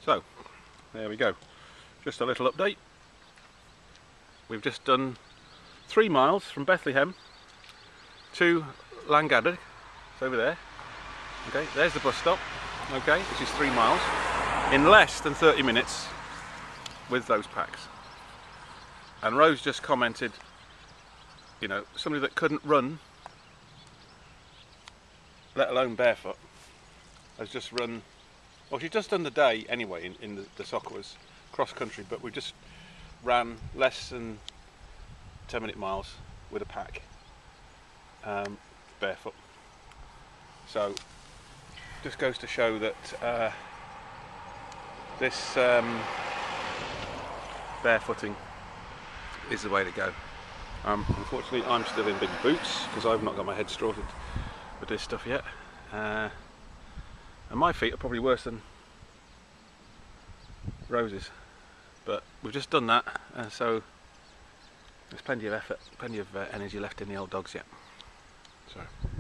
So, there we go. Just a little update. We've just done 3 miles from Bethlehem to Llangadeg. It's over there. Okay, there's the bus stop. Okay, which is 3 miles in less than 30 minutes with those packs. And Rose just commented, you know, somebody that couldn't run, let alone barefoot, has just run. Well, she's just done the day anyway in the Soccewas cross country, but we just ran less than 10-minute miles with a pack, barefoot. So just goes to show that this barefooting is the way to go. Unfortunately, I'm still in big boots because I've not got my head sorted with this stuff yet. And my feet are probably worse than Rose's, but we've just done that, so there's plenty of effort, plenty of energy left in the old dogs yet. So.